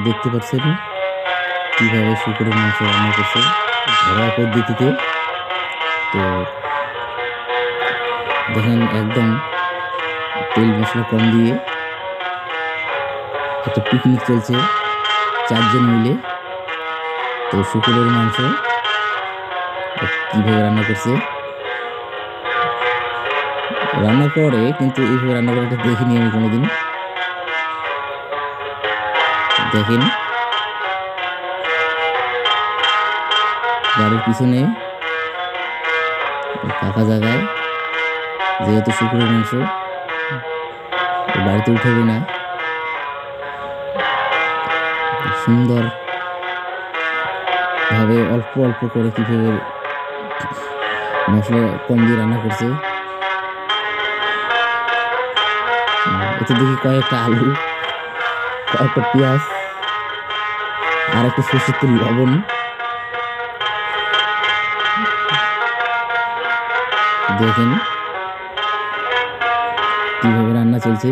দেখতে পাচ্ছেন কিভাবে শুকরের মাংস রান্না করছে ঘরোয়া পদ্ধতিতে। তো দেখেন একদম তেল মশলা কম দিয়ে একটা পিকনিক চলছে 4 জন মিলে। তো শুকরের মাংস কিভাবে রান্না করছে, রান্না করে কিন্তু এইভাবে রান্না করে এটা দেখিনি আমি কোনোদিন। দেখেন বাড়ির পিছনে ফাঁকা জায়গায়, যেহেতু শুকরের মাংস বাড়িতে উঠাবে না, সুন্দর ভাবে অল্প অল্প করে কিভাবে মশলা কম দিয়ে রান্না করছে। এতে দেখি কয়েকটা আলু, কয়েকটা পেঁয়াজ আর একটা সরষের তেল, লবণ। দেখেন কিভাবে রান্না চলছে।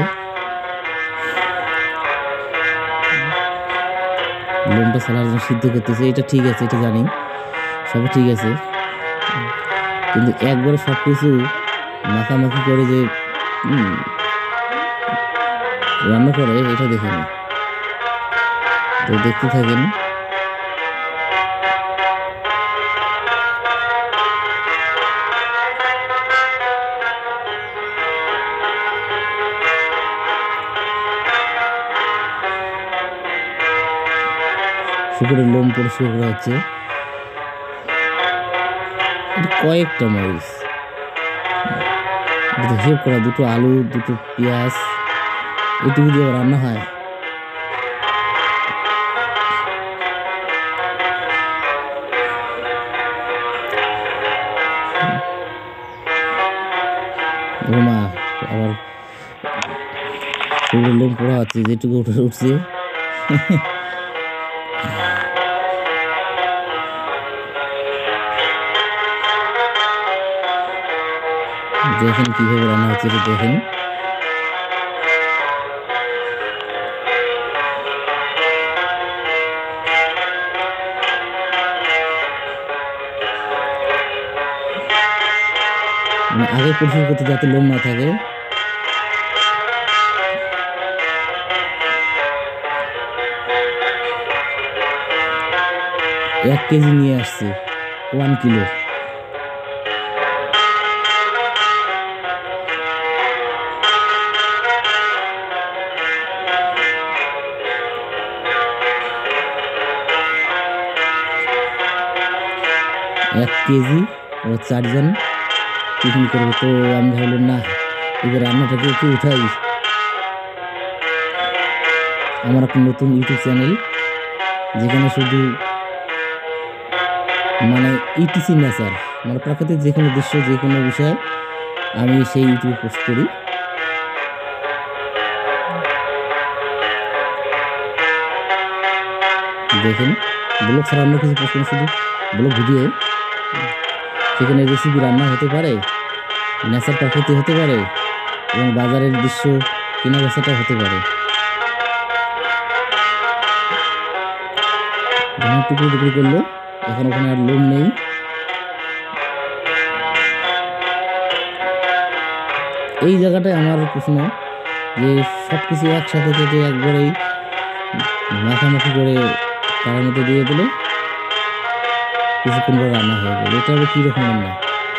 লোমটা ছাড়ার জন্য সিদ্ধ করতেছে, এটা ঠিক আছে, এটা জানি সবই ঠিক আছে, কিন্তু একবারে সব কিছু মাখামাখি করে যে রান্না করে এটা দেখিনি। তো দেখতে থাকেন। শুকরের লোম পরিষ্কার করা হচ্ছে। কয়েকটা মরিচ হিসেব করা, দুটো আলু, দুটো পেঁয়াজ, এটুকু দিয়ে রান্না হয়। মা আবার শুকরের লোম পোড়া হচ্ছে, যেটুকু উঠছে। দেখেন কিভাবে রান্না হচ্ছে, এটা দেখেন। আগে পরিষ্কার করতে যাতে লোম না থাকে। 1 কেজি নিয়ে আসছে, 1 কিলো। এক কেজি, 4 জন পিকনিক করবো। তো আমি ভাবলাম না, এবার রান্নাটাকে একটু উঠাই। আমার একটা নতুন ইউটিউব চ্যানেল, যেখানে শুধু মানে ইটিসি নেচার, মানে প্রাকৃতিক যে কোনো দৃশ্য, যে কোনো বিষয় আমি সেই ইউটিউবে পোস্ট করি। দেখেন ব্লগ ছাড়া অন্য কিছু পোস্ট করি, শুধু ব্লগ ভিডিও। সেখানে রেসিপি রান্না হতে পারে, নেচার প্রাকৃতিক হতে পারে, এবং বাজারের দৃশ্য কেনা বেচাটা হতে পারে। ধানের টুকরো টুকরো করলো, এখন ওখানে আর লোম নেই। এই জায়গাটায় আমার প্রশ্ন, যে সব কিছু একসাথে কেটে একবারেই মাখামাখি করে তার মধ্যে দিয়ে দিলে কিছুক্ষণ পর রান্না হয়ে গেল, এটা আবার কীরকম রান্না?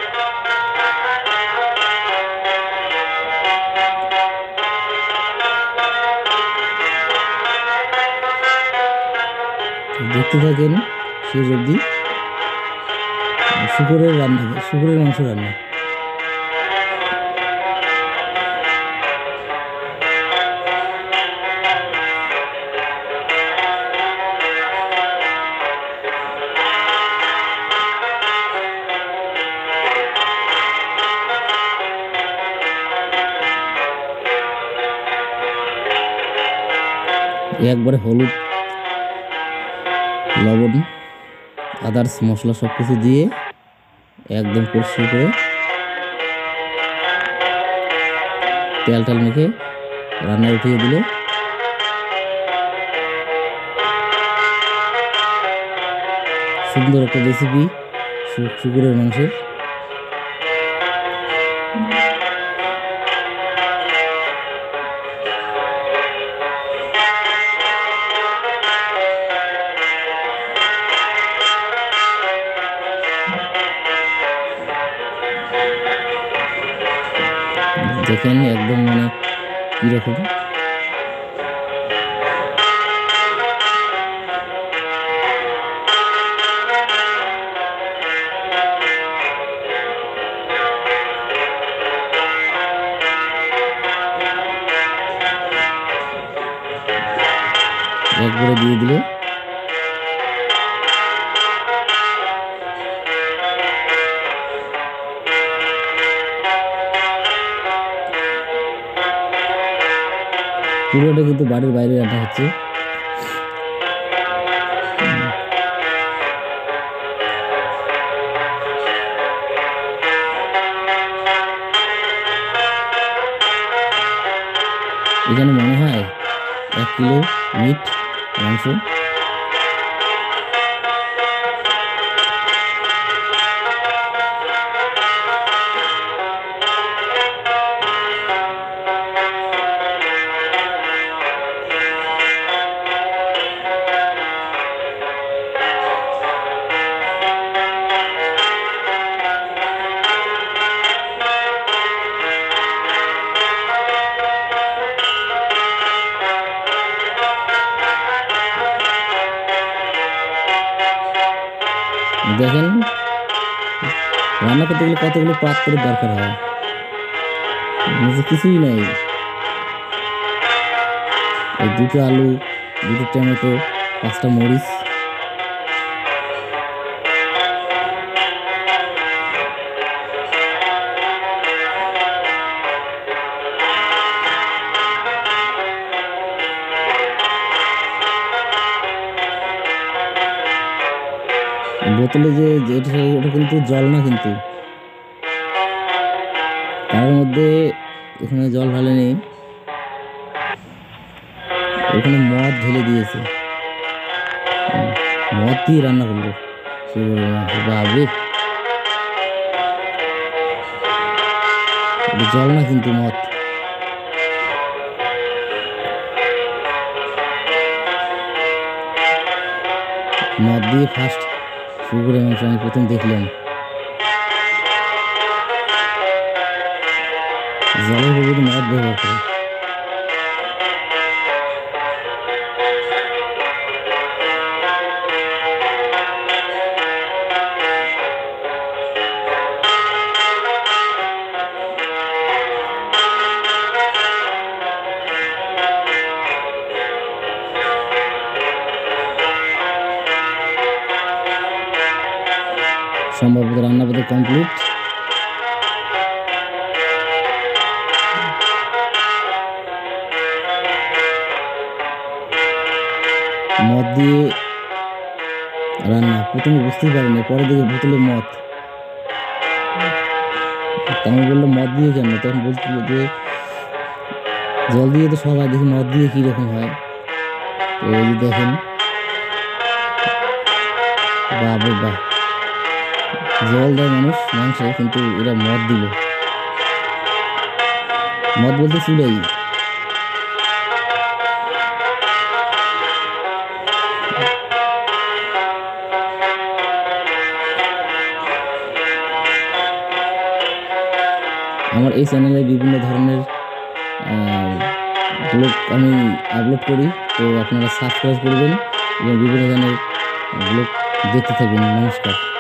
দেখতে থাকেন শেষ অবধি। শুকরের রান্না, শুকরের মাংস রান্না। একবারে হলুদ, লবণ, আদার্স মশলা সব কিছু দিয়ে একদম পরিষ্কার করে তেল মেখে রান্নায় উঠিয়ে দিলে সুন্দর একটা রেসিপি শুকুরের মাংসের। দেখেন একদম মানে কিরকম একবারে দিয়ে দিলে পুরোটা কিন্তু বাড়ির বাইরে রান্না হচ্ছে। এখানে মনে হয় 1 কিলো মিট মাংস। দেখেন রান্না করতে গেলে কতগুলো পাত্রের দরকার হয়, কিছুই নাই। এই 2টো আলু, 2টো টমেটো, 5টা মরিচ, বোতলে যে ওটা কিন্তু জল না, কিন্তু তার মধ্যে এখানে জল ঢালে নেই, ওখানে মদ ঢেলে দিয়েছে। মদ দিয়ে রান্না করলো বাবে, জল না কিন্তু মদ। মদ দিয়ে ফার্স্ট শুকুরের মাংস আমি প্রথম দেখলাম। জলের বদলে মদ ব্যবহার করে। সম্ভবত রান্না বোধ কমপ্লিট। মদ দিয়ে রান্না প্রথমে বুঝতেই পারিনি, পরে দিকে বোতলে মদ। আমি বললাম মদ দিয়ে কেন, তখন বলছিল যে জল দিয়ে তো সবাই, দেখি মদ দিয়ে কীরকম হয়। তো এই যে দেখেন, বাবা বাহ, জল দেয় মানুষ মাংসে, কিন্তু এরা মদ দিল। মদ বলতে চুলাই। আমার এই চ্যানেলে বিভিন্ন ধরনের ব্লগ আমি আপলোড করি, তো আপনারা সাবস্ক্রাইব করবেন এবং বিভিন্ন ধরনের ব্লগ দেখতে থাকবেন। নমস্কার।